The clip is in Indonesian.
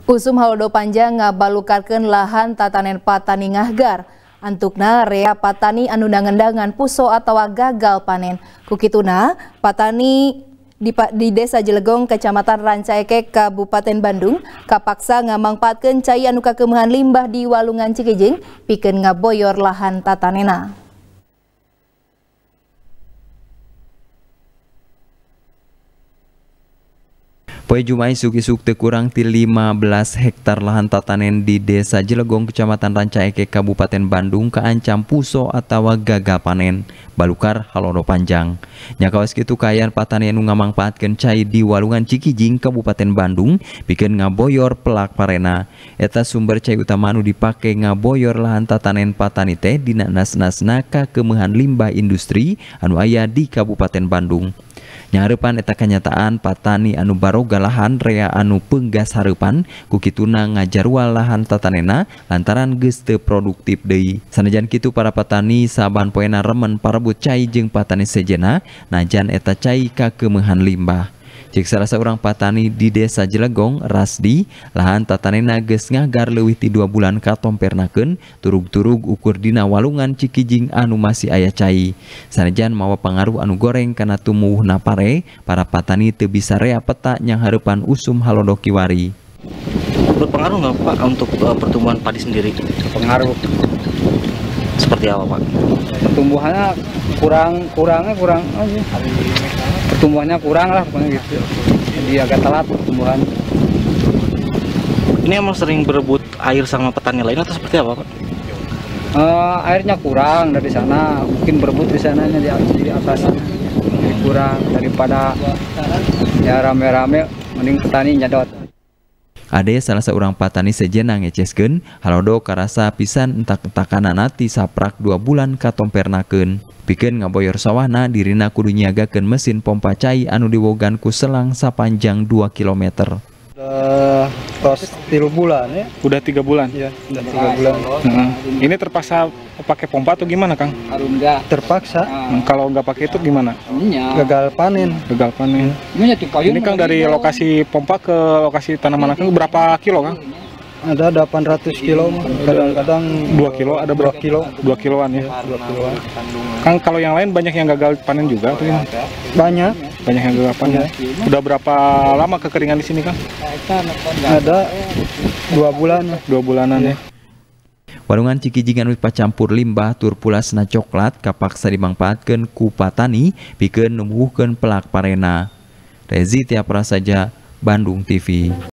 Usum halodo panjang ngabalukarkeun lahan tatanen patani ngahgar. Antukna rea patani anu nangendangan puso atawa gagal panen. Kukituna patani di Desa Jelegong, Kecamatan Rancaike, Kabupaten Bandung, kapaksa ngamangpaatkeun cai anu kakeumehan limbah di Walungan Cikijing pikeun ngaboyor lahan tatanena. Poe Jumaah isuk-isuk teu kurang ti 15 hektar lahan tatanen di Desa Jelegong, Kecamatan Rancaike, Kabupaten Bandung kaancam puso atawa gagal panen, balukar halodo panjang. Nya kawas kitu kaayaan patani anu ngamangpaatkeun cai di Walungan Cikijing, Kabupaten Bandung pikeun ngaboyor pelak parena. Eta sumber cai utama anu dipake ngaboyor lahan tatanen patani teh dina nas-nasna kakeumehan limbah industri anu aya di Kabupaten Bandung. Nyahareupan eta kanyataan patani anu baroga lahan rea anu peunggas hareupan kukituna ngajarwal lahan tatanena lantaran geus teu produktif deui. Sanajan kitu para patani saban poena remen parebut cai jeung patani sejenna najan eta cai kakeumehan limbah. Cek salah seorang patani di Desa Jelegong, Rasdi, lahan tatanena geus ngahgar leuwih ti 2 bulan katompernakeun turug-turug ukur dina Walungan Cikijing anu masih aya cai. Sanajan mawa pangaruh anu goreng kana tumuwuhna pare, para patani teu bisa rea peta nyang hareupan usum halodo kiwari. Berpengaruh nggak Pak untuk pertumbuhan padi sendiri? Pengaruh. Seperti apa Pak? Pertumbuhannya kurang aja. Pertumbuhannya kurang lah pokoknya gitu. Jadi agak telat pertumbuhan. Ini emang sering berebut air sama petani lain atau seperti apa Pak? Airnya kurang dari sana, mungkin berebut di sananya di atasnya. Jadi kurang daripada ya rame-rame, mending petani nyadot. Ade salah seorang patani sejenna ngeceskeun halodo karasa pisan entak-entakanana ti saprak 2 bulan katompernakeun. Pikeun ngaboyor sawahna dirina kudu nyiagakeun mesin pompa cai anu diwogan ku selang sapanjang 2 km. Pas 3 bulan ya. Udah 3 bulan? Iya, udah 3 bulan. Ini terpaksa pakai pompa atau gimana Kang? Enggak terpaksa. Kalau nggak pakai itu gimana? Gagal panen. Gagal panen. Ini Kang dari lokasi pompa ke lokasi tanaman Kang berapa kilo Kang? Ada 800 kilo, kadang-kadang 2 kilo, ada berapa kilo? 2 kiloan ya? 2 kiloan. Kang, kalau yang lain banyak yang gagal panen juga? Atau gimana? Banyak yang gagal panen. Udah berapa lama kekeringan di sini Kang? Ada 2 bulan. 2 bulanan ya. Walungan Cikijing anu pacampur limbah tur pulasna coklat kapaksa dimangpaatkeun ku patani pikeun numbuhkeun pelak parena. Rezi Tiap Prasaja, Bandung TV.